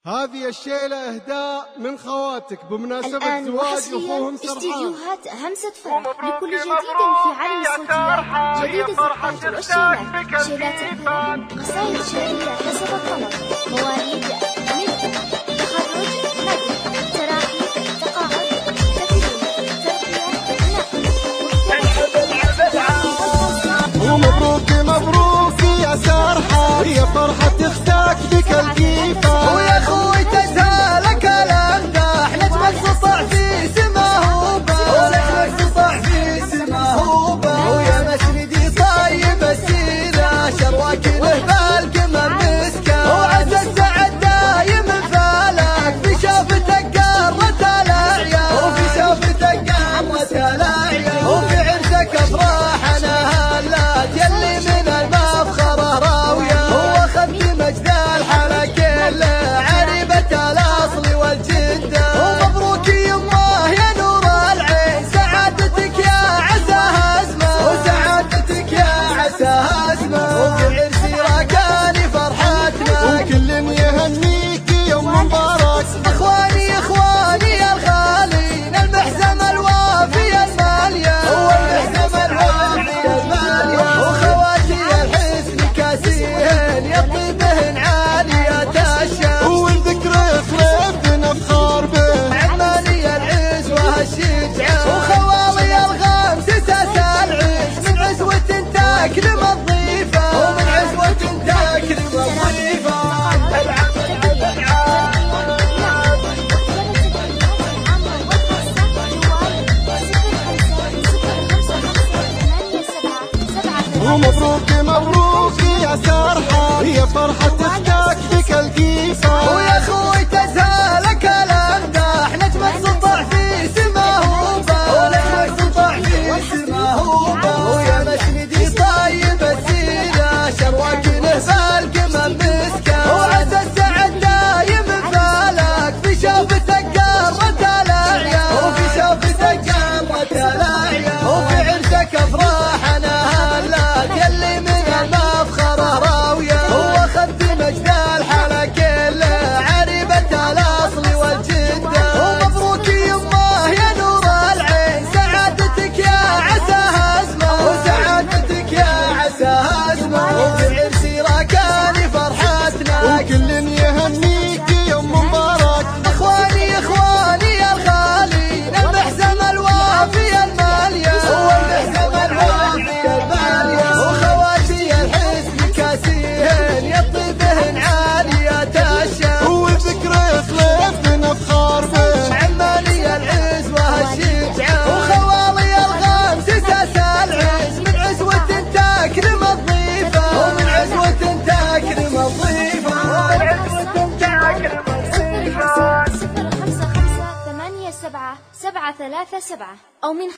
هذه الشيلة إهداء من خواتك بمناسبة زواج أخوهم سرحان. استديوهات همسة فرح لكل جديد في عالم الصوتيات، جديد الزفات والشيلات، شيلات القرآن، قصائد شعرية حسب القمر، مواليد ملك، تخرج مدح، تراحي، تقاعد، تكريم، ترقية، ومبروك مبروك يا سرحان، يا فرحة اختك بك الكيفة، ويا اخوي تزهالك الامداح، نجمك سطع في سماه وبا، ونجمك سطع في سماه وبا، ويا مسندي طيب السيرة، شرواك له بالقمم مسكة، وعز السعد دايم فالك، في شافتك قرت الاعياد، وفي شافتك قرت الاعياد، وفي عرسك افراحنا هلات، يلي من المفخرة راوية، هو خد مجد الحلا كله، عريبة الاصل والجدة، ومبروك يماه يا نور العين، سعادتك يا عساها اسمه، وسعادتك يا عساها اسمه، وفي عرسي راكاني فرحتنا، وكل يهنيك يوم مبارك، اخواني اخواني الغالين، المحزم الوافي المالية، هو المحزم الوافي المالية، وخواتي الحسن كاسيهن يطيبهن عالية الشمس، والذكر يخلف نفخر به، عماني العز وهالشجعان، وخوالي الغمس ساس العز، من عزوة تاكلم الضيفة، ومن عزوة تاكلم الضيفة. ومبروك مبروك يا سرحان، يا فرحة اختك بك الكيفة، ويا اخوي تزهالك الامداح، نجمك سطع في سماه وبا، ونجمك سطع في سماه وبا، ويا مسندي طيب السيرة، شرواك له بالقمم مسكة، وعز السعد دايم فالك، في شافتك قرت الاعياد، وفي شافتك قرت الاعياد، وفي عرسك افراحنا يلي من المفخرة راوية، هو خد مجد الحلا كله، عريبة الاصل والجدة، ومبروك يماه يا نور العين، سعادتك يا عساها اسمه، وسعادتك يا عساها اسمه، وفي عرسي راكاني فرحتنا، وكل يهنيك يوم مبارك، اخواني اخواني الغالين، المحزم الوافي المالية، هو المحزم الوافي المالية، وخواتي الحسن كاسيهن يطيبهن عالية الشمس، والذكر يخلف نفخر به، عماني العز وهالشجعان، وخوالي الغمس ساس العز، من عزوة تاكلم الضيفة، ومن عزوة تاكلم الضيفة، ومن عزوة تاكلم الضيفة. 0558 737 737 أو من